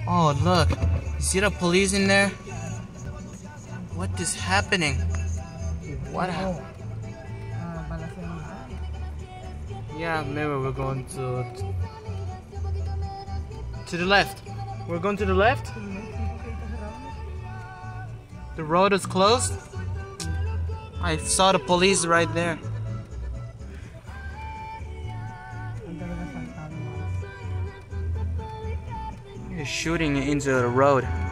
Oh, look. You see the police in there? What is happening? What happened? Yeah, maybe we're going to the left. We're going to the left? The road is closed? I saw the police right there. They're shooting into the road.